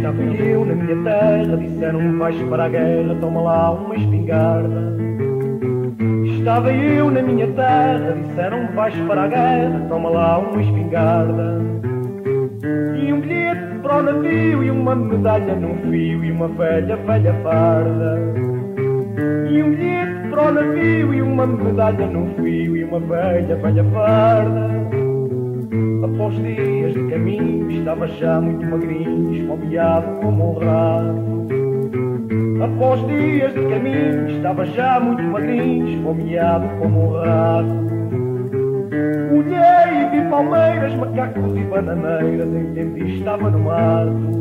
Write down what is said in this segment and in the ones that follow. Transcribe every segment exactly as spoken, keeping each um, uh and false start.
Estava eu na minha terra, disseram-me vais para a guerra, toma lá uma espingarda. Estava eu na minha terra, disseram-me vais para a guerra, toma lá uma espingarda. E um bilhete para o navio, e uma medalha num fio, e uma velha, velha farda. E um bilhete para o navio, e uma medalha num fio, e uma velha, velha farda. Após dias de caminho, estava já muito magrinho, esfomeado como um rato. Após dias de caminho, estava já muito magrinho, esfomeado como um rato. Olhei e vi palmeiras, macacos e bananeiras, entendi estava no mato.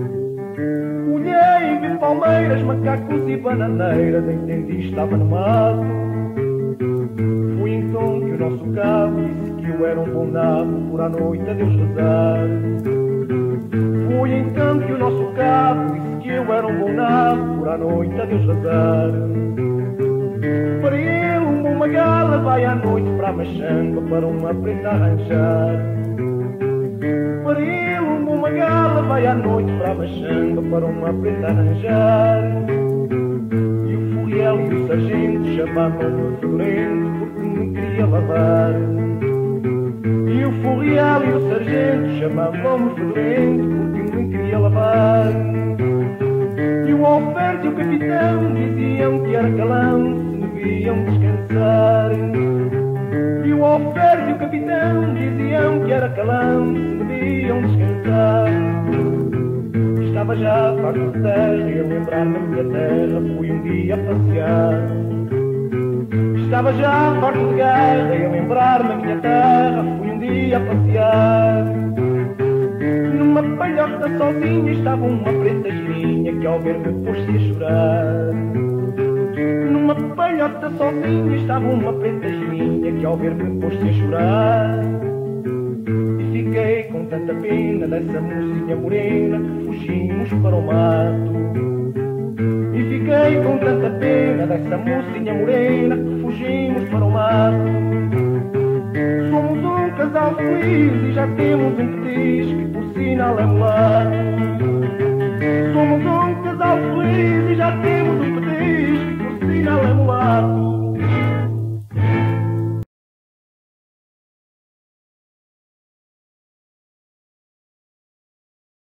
Olhei e vi palmeiras, macacos e bananeiras, entendi estava no mato. Foi então que o nosso cabo disse que eu era um bom nabo, por à noite a Deus rezar. Foi então que o nosso cabo disse que eu era um bom nabo, por à noite a Deus rezar. Para ele uma gala vai à noite para a machamba, para uma preta arranjar. Para ele uma gala vai à noite para a machamba, para uma preta arranjar. E o furiel e o sargento chamavam-me fedorento porque me queria lavar. E o furiel e o sargento chamavam-me fedorento porque me queria lavar. E o alferre e o capitão diziam que era calão, deviam descansar. E o alferre e o capitão diziam que era calão, se deviam descansar. Estava já farto de terra e a lembrar-me da minha terra, fui um dia a passear. Estava já farto de guerra e a lembrar-me da minha terra, fui um dia a passear. Numa palhota sozinha estava uma preta girinha que ao ver-me pôs-se a chorar. Numa palhota sozinha estava uma preta girinha que ao ver-me pôs-se a chorar. E fiquei com tanta pena dessa mocinha morena que fugimos para o mato. E fiquei com tanta pena dessa mocinha morena que fugimos para o mato. Somos um casal feliz e já temos um petisco que por sinal é mulato. Somos um casal feliz